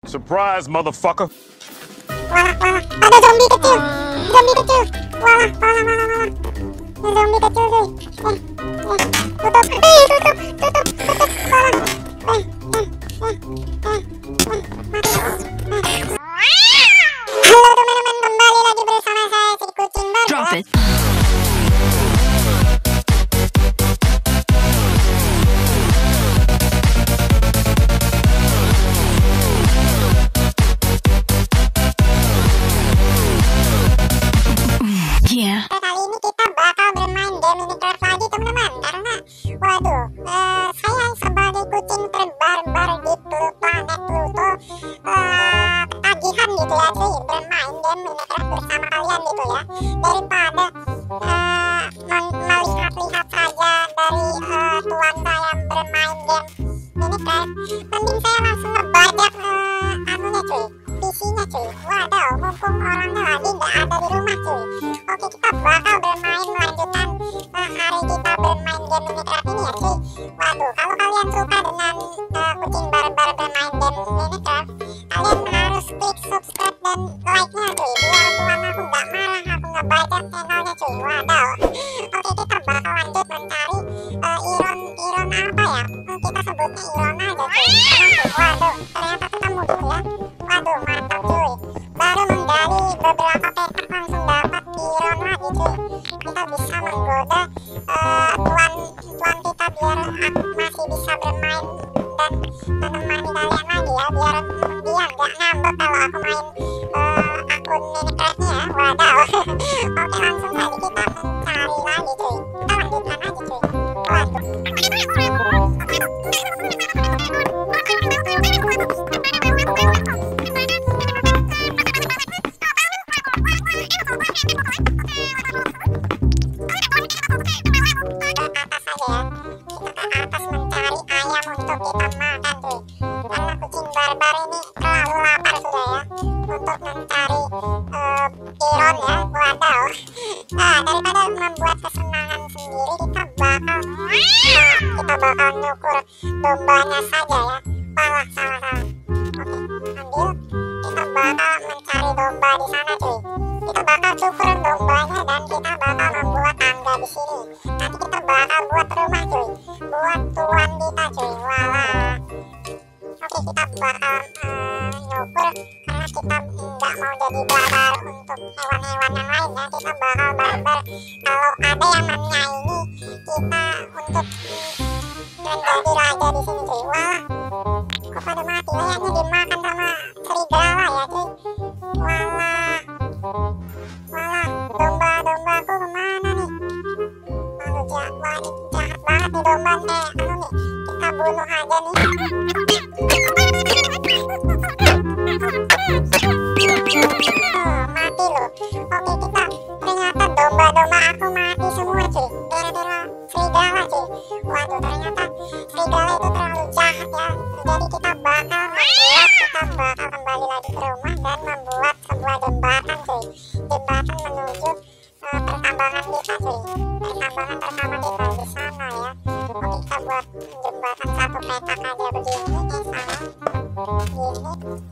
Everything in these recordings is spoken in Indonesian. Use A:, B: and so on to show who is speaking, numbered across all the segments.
A: Surprise, motherfucker.
B: Walah, ada zombie kecil. Walah. Zombie kecil tuh. Tutup. Walah. Halo teman-teman, kembali lagi bersama saya si kucing barbel.
C: Drop it. Yeah.
B: Kali ini kita bakal bermain game Minecraft lagi teman-teman, karena waduh, saya sebagai kucing terbarbar di planet Pluto ketagihan gitu ya cuy, bermain game Minecraft bersama kalian gitu ya, daripada melihat-lihat saja dari tuan saya bermain game Minecraft, mending saya langsung ngebajak anunya cuy, PC-nya cuy. Waduh, mumpung orangnya lagi nggak ada di rumah cuy. Oke, kita bakal bermain melanjutkan hari kita bermain game Minecraft ini ya cuy. Waduh, kalau kalian suka dengan kucing barbar bermain game Minecraft, kalian harus klik subscribe dan like-nya cuy, biar tuan aku nggak marah, aku nggak bajak channelnya cuy. Waduh. Oke, kita bakal lanjut mencari iron apa ya? Kita sebutnya iron aja cuy. Waduh, ternyata ketemu dulu ya. Waduh, mantap cuy, baru menggali beberapa petak langsung dapat iron lagi cuy. Kita bisa menggoda tuan kita biar masih bisa bermain dan menemani kalian lagi ya, biar dia nggak ngambek kalau aku main akun Minecraftnya ya. Waduh. Oke, langsung saja kita mencari lagi cuy, kita lanjutkan aja cuy. Waduh. Daripada membuat kesenangan sendiri, kita bakal nyukur dombanya saja ya. Salah. Oke, ambil. Kita bakal mencari domba di sana cuy. Kita bakal cukur dombanya dan kita bakal membuat tangga di sini. Nanti kita bakal buat rumah cuy, buat tuan kita cuy. Walah. Oke, kita bakal nyukur karena kita nggak mau jadi barbar untuk hewan-hewan yang lain ya. Kita bakal barbar kalau ada yang menyaingi kita untuk menjadi raja di sini cuy. Walah, kok pada mati, kayaknya dimakan sama serigala ya cuy. Walah, domba-dombaku kemana nih? Aduh, jahat banget nih domba nih. Kita bunuh aja nih. Mati loh. Oke, kita ternyata domba-domba aku mati semua cuy, gara-gara serigala cuy. Waduh, ternyata serigala itu terlalu jahat ya. Jadi kita bakal kembali lagi ke rumah dan membuat sebuah jembatan cuy, jembatan menuju pertambangan kita cuy, pertambangan pertama kita di sana ya. Oke, kita buat jembatan satu petak aja begini ke sana, gini.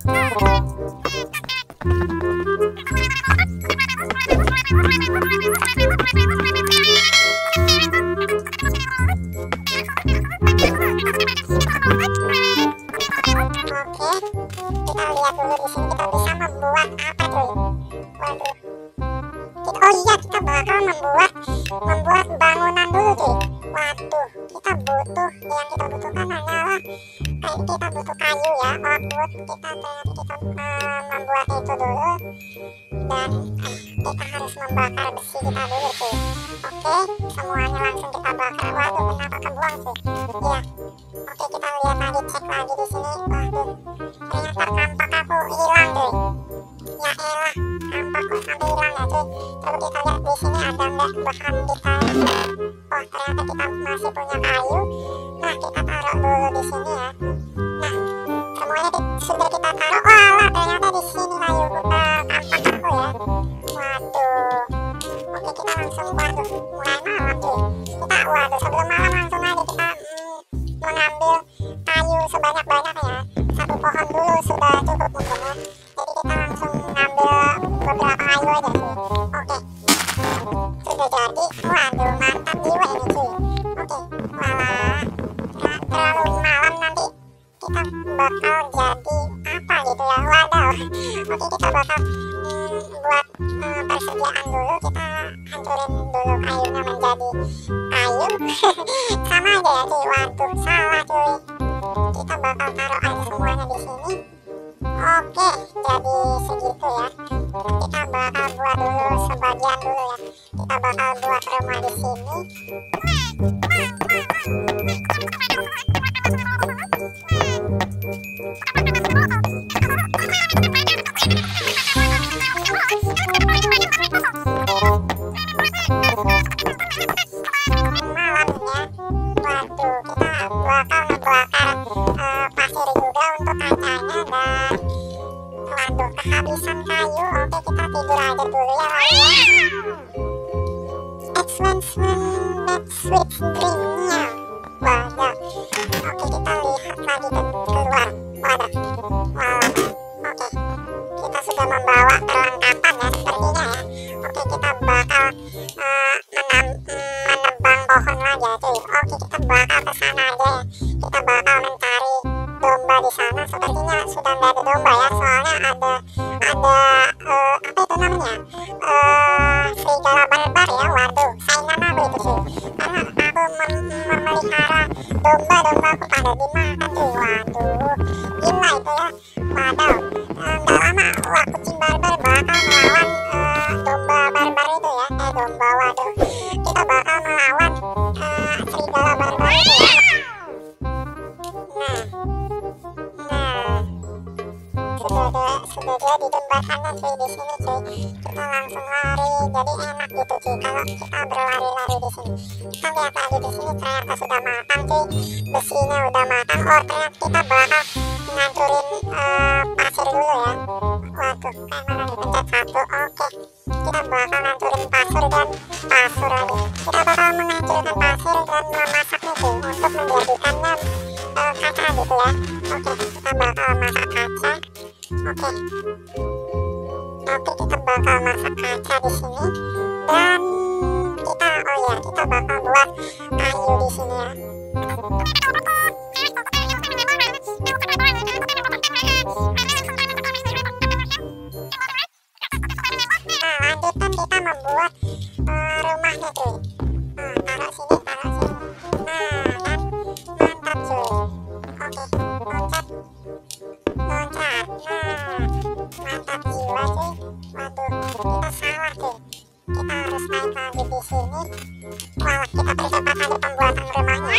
B: Kita lihat dulu di sini kita bisa membuat apa cuy. Waduh. Oh iya, kita bakal membuat bangunan dulu cuy. Waduh, kita butuhkan hanyalah kita butuh kayu ya, outwood. Kita membuat itu dulu dan kita harus membakar besi kita dulu cuy. Oke, semuanya langsung kita bakar. Waduh, kenapa kebuang cuy? Iya. Oke, kita lihat lagi, cek lagi di sini. Waduh, ternyata kampak aku hilang cuy. Ya elah, kampakku sampai hilang ya cuy. Coba kita lihat di sini ada nggak bahan kita. Oh, ternyata kita masih punya kayu. Nah, kita taruh dulu di sini ya. Nah, semuanya sudah kita taruh. Oh alah, ternyata di sini kayu kampak aku ya. Waduh. Oke, kita langsung, waduh, mulai malam cuy. Sebelum malam langsung aja kita mengambil kayu sebanyak-banyaknya. Satu pohon dulu sudah cukup Oke, kita bakal buat persediaan dulu. Kita hancurin dulu kayunya menjadi kayu. Sama aja ya cuy. Waduh, salah cuy. Kita bakal taruh aja semuanya di sini. Oke, jadi segitu ya. Kita bakal buat dulu sebagian dulu ya. Kita bakal buat rumah di sini. Malamnya, waduh, kita bakal ngebakar pasir juga untuk kacanya dan waduh, kehabisan kayu. Oke, kita tidur aja dulu ya. Excellent that sweet dreamnya. Waduh. Oke, kita lihat lagi keluar. Waduh. Wow. Oke, kita sudah membawa perlengkapan ya sepertinya ya. Oke, kita bakal menebang pohon lagi ya cuy. Oke, kita bakal ke sana aja ya. Kita bakal mencari domba di sana. Sepertinya sudah nggak ada domba ya, soalnya ada apa itu namanya, serigala barbar ya. Waduh, saingan aku itu sih, karena aku memelihara domba aku pada dimakan cuy. Waduh, gila itu ya. Waduh, nggak lama wah kucing barbar bakal melawan domba barbar itu ya. Domba, waduh, kita bakal melawan serigala barbar itu ya. Sudah jadi jembatannya cuy di sini cuy. Kita langsung lari, jadi enak gitu cuy kalau kita berlari-lari di sini. Kita lihat lagi di sini ternyata sudah matang cuy, besinya udah matang. Oh, ternyata kita bakal ngancurin pasir dulu ya. Waduh, kayak mana dipencet satu. Oke, kita bakal ngancurin pasir dan pasir lagi. Kita bakal menghancurkan pasir dan memasaknya cuy untuk menjadikannya kaca gitu ya. Oke, kita bakal masak kaca. Oke, kita bakal masak kaca di sini dan kita bakal buat kayu di sini ya. Nah, lanjutkan kita membuat rumahnya cuy. Nah, taruh sini. Nah, kan mantap cuy. Oke, loncat. Nah, mantap jiwa cuy. Waduh, kita salah cuy. Kita harus naik lagi di sini. Wah, kita percepat lagi pembuatan rumahnya.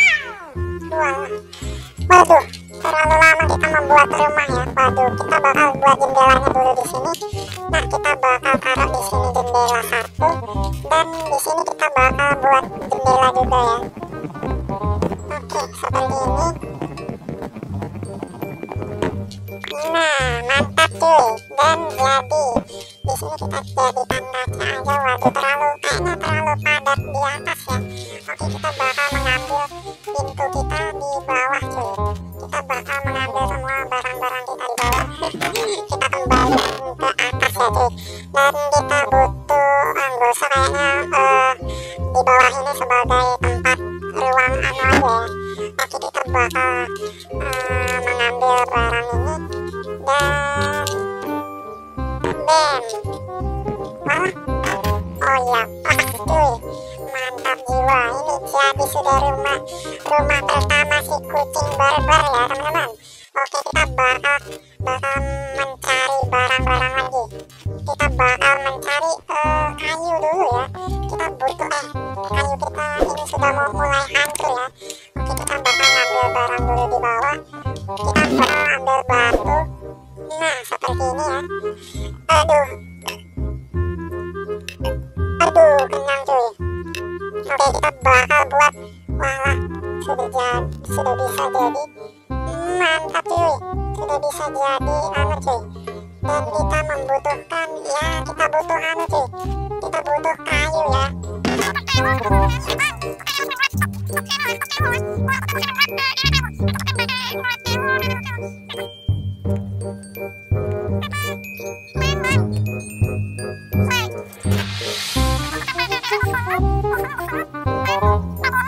B: Waduh, terlalu lama kita membuat rumah ya. Waduh, kita bakal buat jendelanya dulu di sini. Nah, kita bakal taruh di sini jendela satu dan di sini kita bakal buat jendela juga ya. Oke, seperti ini. Nah, mantap cuy. Dan jadi di sini kita jadikan kaca aja. Waduh, kayaknya terlalu padat di atas ya. Oke, kita bakal mengambil pintu kita di bawah cuy. Kita bakal mengambil semua barang-barang kita di bawah. Kita kembali ke atas ya cuy. Dan kita butuh anggosa kayaknya di bawah ini sebagai tempat ruang aja ya. Oke, kita bakal mengambil barang ini dan bam. Malah, oh iya, pas cuy, mantap jiwa. Ini jadi sudah rumah pertama si kucing barbar ya teman-teman. Oke, kita bakal mencari barang-barang lagi. Kita bakal mencari kayu dulu ya. Kita butuh kayu kita ini sudah mau mulai hancur ya. Oke, kita bakal ngambil barang dulu di bawah. Kita bakal ambil batu. Nah, seperti ini ya. Aduh, kenyang cuy. Oke, kita bakal buat, walah, sudah bisa jadi. Mantap cuy, sudah bisa jadi cuy. Dan kita membutuhkan ya, kita butuh cuy, kita butuh kayu ya.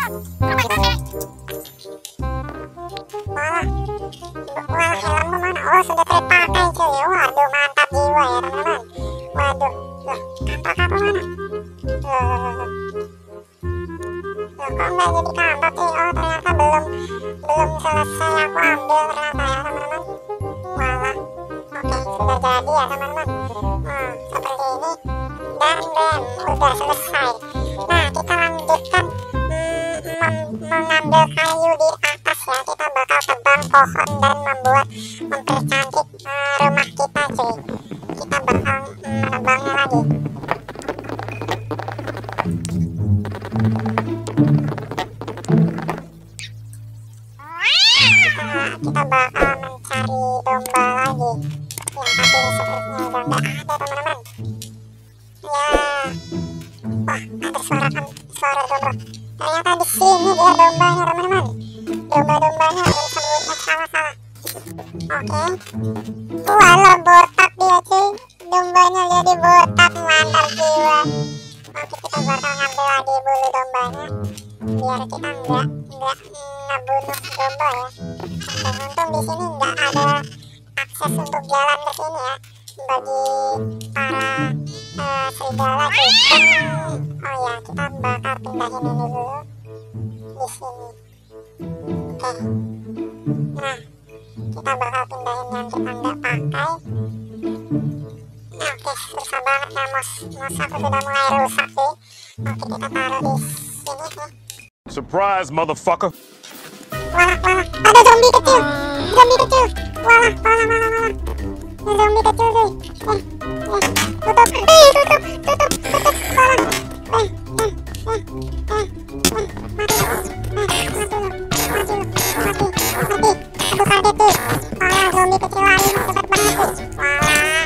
B: Walah, helmnya mana? Oh, sudah terpakai cuy. Waduh, mantap jiwa ya teman-teman. Waduh, loh, kampak aku mana? Loh, kok nggak jadi kampak cuy? Oh, ternyata belum selesai aku ambil ternyata ya teman-teman. Walah, oke, sudah jadi ya teman-teman. Seperti ini. Dan udah selesai. Nah, kita lanjutkan mengambil kayu di atas ya. Kita bakal tebang pohon dan mempercantik rumah kita cuy. Kita bakal menebangnya lagi. Kita bakal mencari domba lagi ya, tapi sepertinya udah nggak ada teman-teman ya. Wah, ada suara domba. Ternyata di sini dia dombanya teman-teman. Domba-dombanya disebutnya salah-salah. Oke. Walau botak dia cuy. Dombanya jadi botak, mantap jiwa. Oke, kita bakal ngambil lagi bulu dombanya biar kita nggak ngebunuh domba ya. Dan untung di sini nggak ada akses untuk jalan ke sini ya bagi para serigala cuy. Oh ya, kita bakal pindahin ini dulu di sini. Oke. Nah, kita bakal pindahin yang kita nggak pakai. Nah, oke, susah banget ya, mos aku sudah mulai rusak sih. Oke, kita taruh di sini nih.
A: Surprise, motherfucker.
B: Walah, ada zombie kecil. Walah. Zombie kecil cuy. Tutup. Walah. Mati. Aku kaget tuh. Walah, zombie kecil lari cepat banget tuh. Walah.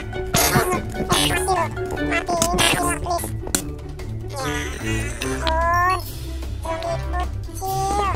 B: Mati lah please. Ya ampun. Zombie kecil.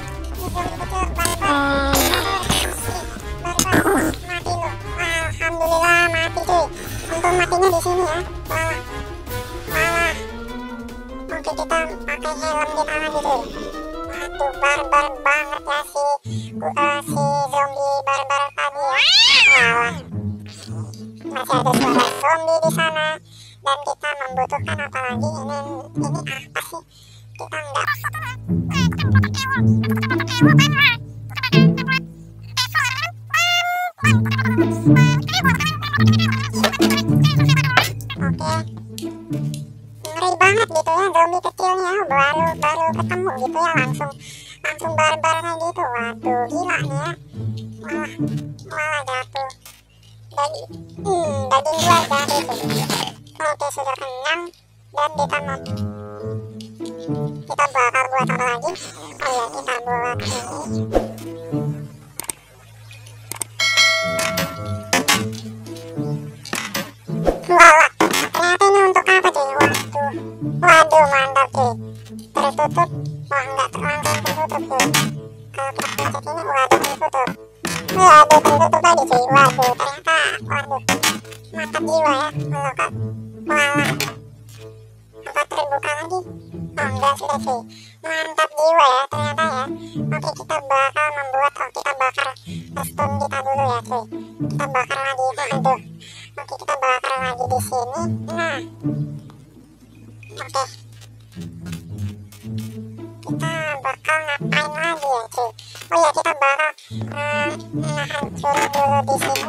B: Mati lu. Alhamdulillah mati cuy. Untung matinya di sini ya. Walah. Oke, kita pakai helm di tangan gitu. Waduh, barbar banget ya si zombie barbar tadi ya. Walah. Masih ada suara zombie di sana dan kita membutuhkan apa lagi? Ini apa sih? Kita nggak. Oke, ngeri banget gitu ya zombie kecilnya, baru ketemu gitu ya langsung barbar kayak gitu. Waduh, gila nih ya. Malah jatuh daging gua jadi tuh. Oke, sudah kenyang dan kita bakal buat apa lagi? Oh ya, kita buat ini. Walah, ternyata ini untuk apa cuy? Waduh, mantap cuy. Tertutup. Wah, nggak langsung tertutup cuy. Kalau kita pencet ini, waduh, tertutup. Waduh, tertutup lagi cuy. Waduh, ternyata, mantap jiwa ya. Walah, apa terbuka lagi? Oh, enggak, sudah cuy. Mantap jiwa ya ternyata ya. Oke, kita bakal kita bakar stone kita dulu ya cuy. Kita bakar lagi. Aduh. Oke, kita bakar lagi di sini. Nah, oke, kita bakal ngapain lagi ya cuy? Oh ya, kita bakal hancurin dulu di sini.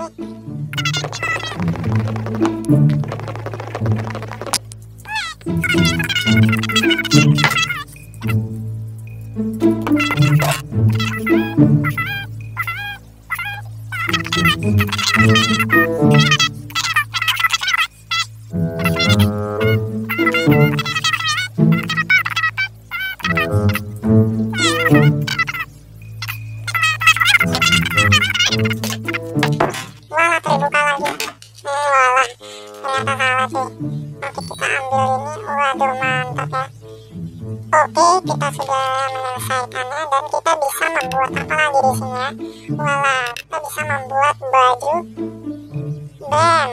B: Walah, terbuka lagi. Walah, ternyata salah sih. Oke, kita ambil ini. Waduh, mantap ya. Oke, kita sudah menyelesaikannya dan kita bisa membuat apa lagi di sini ya. Walah, kita bisa membuat baju bam.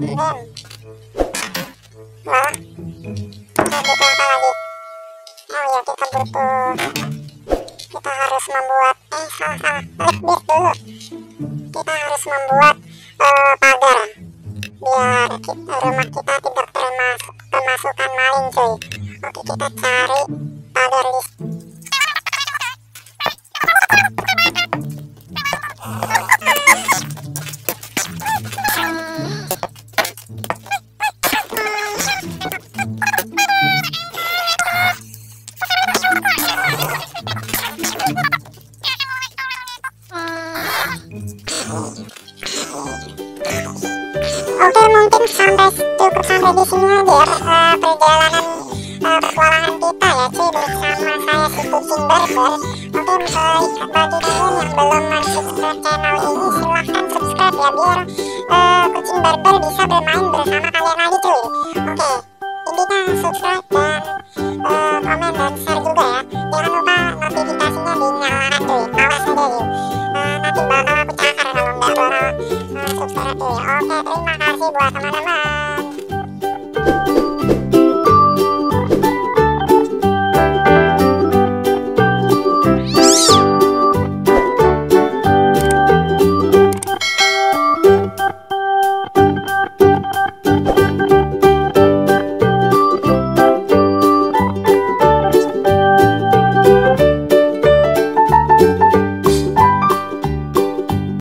B: Walah, kita butuh apa lagi? Oh ya, kita harus membuat salah. Blackbeard dulu. kita harus membuat pagar biar rumah kita tidak kemasukan maling cuy. Oke, kita cari pagar listrik. Oke, mungkin cukup sampai di sini aja ya perjalanan petualangan kita ya cuy, bersama saya si kucing berber. Oke, bagi kalian yang belum subscribe channel ini, silahkan subscribe ya, biar kucing berber bisa bermain bersama kalian lagi cuy. Oke, intinya subscribe dan komen dan share juga ya. Jangan lupa notifikasinya dinyalakan cuy, awas aja cuy, nanti bakal aku cakar kalau nggak bakal subscribe cuy. Oke, terima kasih buat teman-teman.